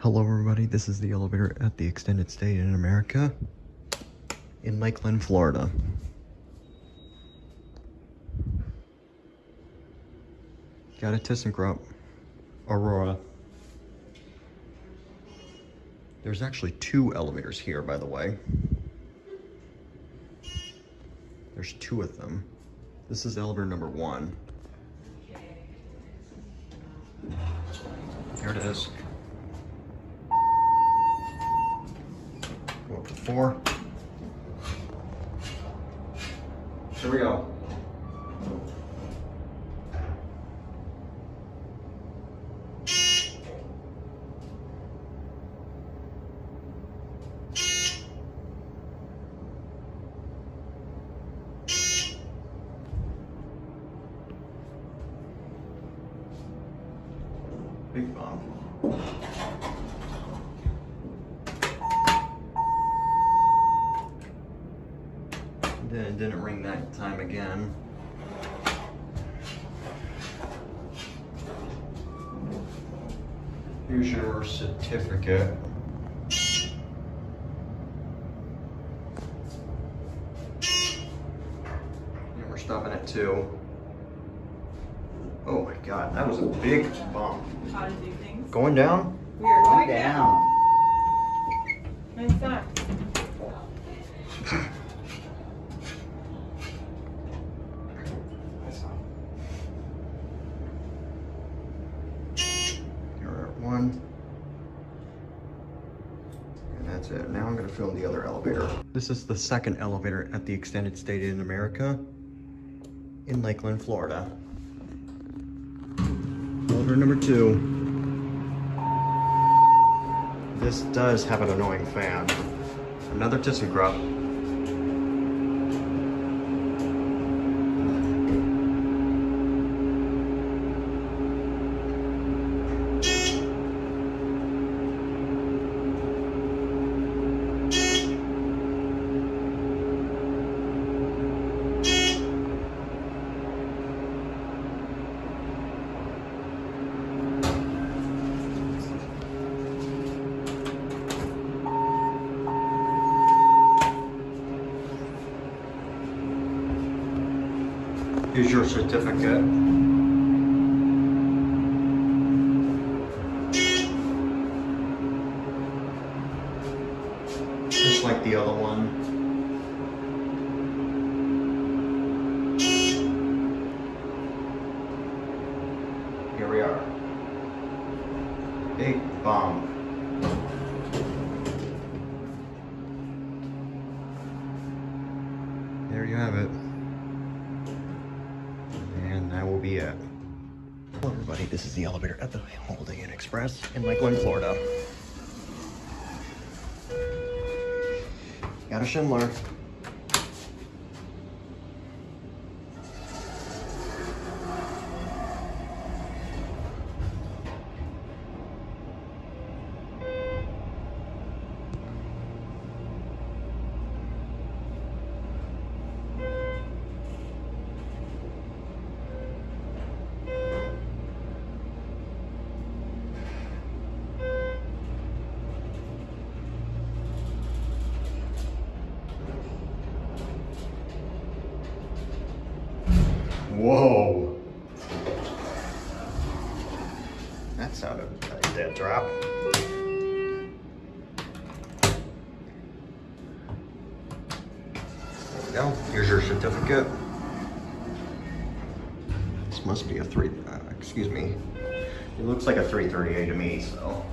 Hello everybody, this is the elevator at the extended stay in America in Lakeland, Florida. Got a ThyssenKrupp Aurora. There's actually two elevators here, by the way. There's two of them. This is elevator number 1. Here it is. Go up to 4. Here we go. Big bomb. Then it didn't ring that time again. Here's your certificate. And we're stopping at 2. Oh my God, that was a big bump. How to do things. Going down? We are going down. Nice time. You're at 1. And that's it. Now I'm gonna film the other elevator. This is the second elevator at the extended stay in America in Lakeland, Florida. Elevator number 2. This does have an annoying fan. Another ThyssenKrupp. Here's your certificate. Just like the other one. Here we are. Big bomb. There you have it. And that will be it. Hello everybody, this is the elevator at the Holiday Inn Express in Lakeland, Florida. Got a Schindler. Whoa. That sounded like a dead drop. There we go. Here's your certificate. This must be a excuse me. It looks like a 338 to me, so.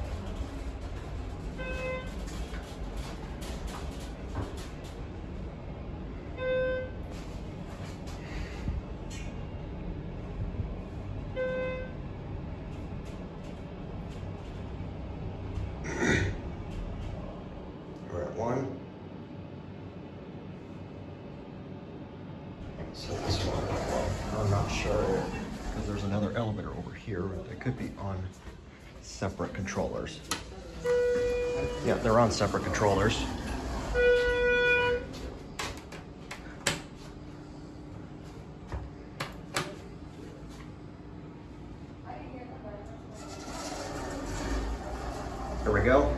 We're at 1. So this one, well, I'm not sure, because there's another elevator over here that could be on separate controllers. Yeah, they're on separate controllers. Here we go.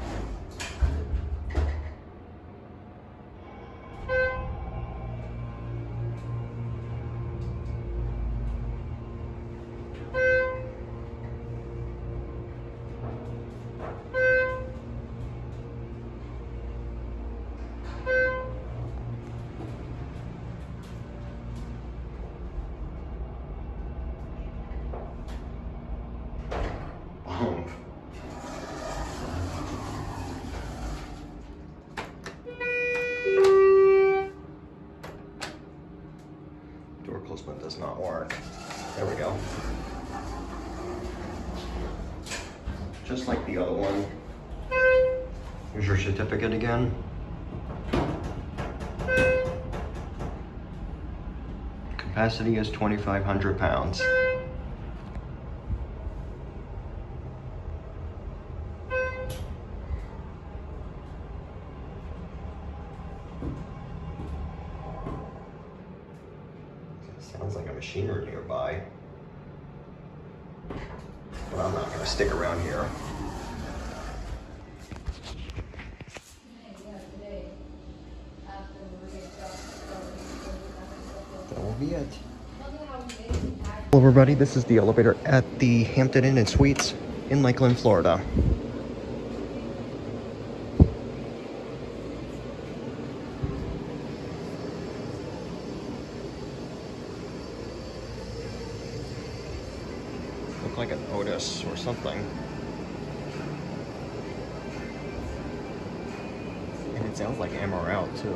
Bump. Door closement does not work. There we go. Just like the other one. Here's your certificate again. Capacity is 2,500 pounds. Sounds like a machinery nearby. But I'm not gonna stick around here. That will be it. Hello everybody, this is the elevator at the Hampton Inn and Suites in Lakeland, Florida. Look like an Otis or something. And it sounds like MRL too.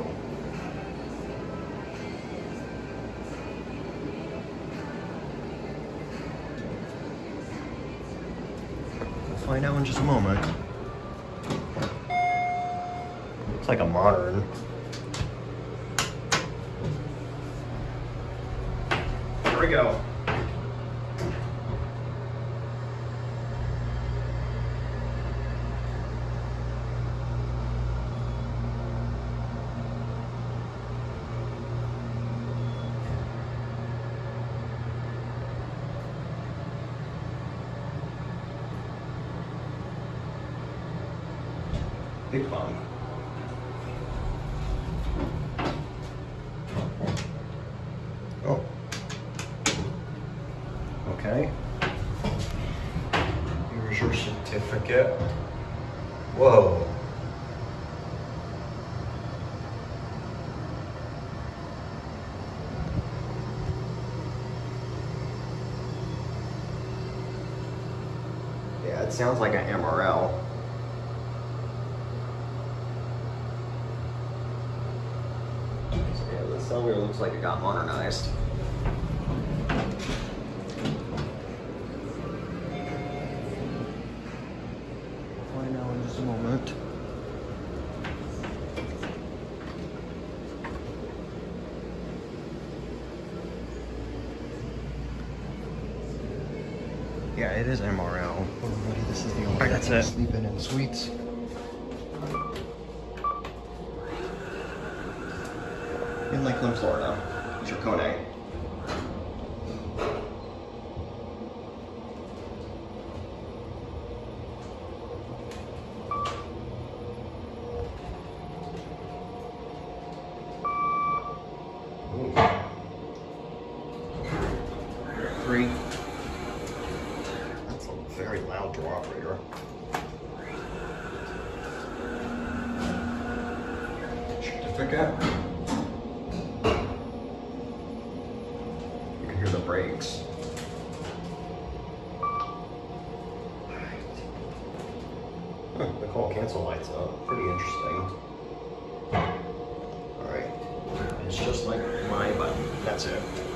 We'll find out in just a moment. Looks like a modern. Here we go. Big bump. Oh. Okay. Here's your certificate. Whoa. Yeah, it sounds like an MRL. This elevator looks like it got modernized. We'll find out in just a moment. Yeah, it is MRL. Everybody, this is the elevator. That's it. Sleeping in Suites. In Lakeland, Florida. Tuseday. Three. That's a very loud door operator. Certificate. Hear the brakes. Huh, the call cancel lights up. Pretty interesting. Alright. It's just like my button. That's it.